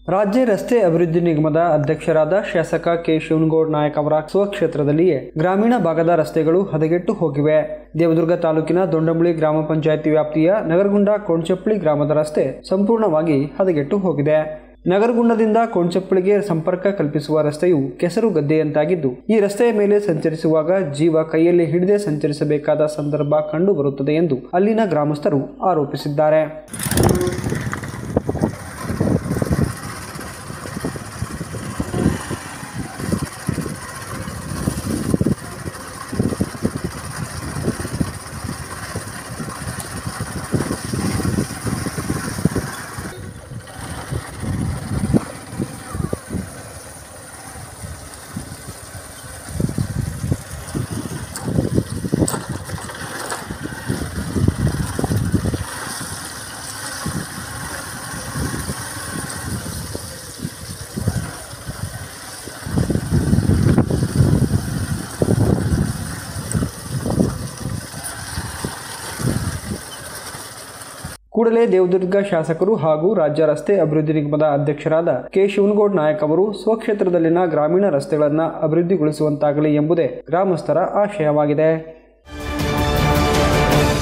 ರಾಜ್ಯ ರಸ್ತೆ ಅಭಿವೃದ್ಧಿ ನಿಗಮದ ಅಧ್ಯಕ್ಷರಾದ ಶಾಸಕ ಕೆ ಶಿವನಗೌಡ ನಾಯಕ್ ಅವರ ಸ್ವಕ್ಷೇತ್ರದಲ್ಲಿಯೇ ಗ್ರಾಮೀಣ ಭಾಗದ ರಸ್ತೆಗಳು ಹದಗೆಟ್ಟು ಹೋಗಿವೆ. ದೇವದುರ್ಗ ತಾಲೂಕಿನ ದೊಂಡಂಬಳಿ ಗ್ರಾಮ ಪಂಚಾಯಿತಿ ವ್ಯಾಪ್ತಿಯ ನಗರಗುಂಡ ಕೊಂಚಪ್ಪಳಿ ಗ್ರಾಮದ ರಸ್ತೆ ಸಂಪೂರ್ಣವಾಗಿ ಹದಗೆಟ್ಟು ಹೋಗಿದೆ. ನಗರಗುಂಡದಿಂದ ಕೊಂಚಪ್ಪಳಿಗೆ ಸಂಪರ್ಕ ಕಲ್ಪಿಸುವ ರಸ್ತೆಯು ಕೆಸರು ಗದ್ದೆಯಂತಾಗಿದ್ದು, ಈ ರಸ್ತೆಯ ಮೇಲೆ ಸಂಚರಿಸುವಾಗ ಜೀವ ಕೈಯಲ್ಲಿ ಹಿಡಿದೇ ಸಂಚರಿಸಬೇಕಾದ ಸಂದರ್ಭ ಕಂಡುಬರುತ್ತದೆ ಎಂದು ಅಲ್ಲಿನ ಗ್ರಾಮಸ್ಥರು ಆರೋಪಿಸಿದ್ದಾರೆ. ಕೂಡಲೇ ದೇವದುರ್ಗ ಶಾಸಕರು ಹಾಗೂ ರಾಜ್ಯ ರಸ್ತೆ ಅಭಿವೃದ್ಧಿ ನಿಗಮದ ಅಧ್ಯಕ್ಷರಾದ ಕೆ ಶಿವನಗೌಡ ನಾಯಕ್ ಅವರು ಸ್ವಕ್ಷೇತ್ರದಲ್ಲಿನ ಗ್ರಾಮೀಣ ರಸ್ತೆಗಳನ್ನು ಅಭಿವೃದ್ಧಿಗೊಳಿಸುವಂತಾಗಲಿ ಎಂಬುದೇ ಗ್ರಾಮಸ್ಥರ ಆಶಯವಾಗಿದೆ.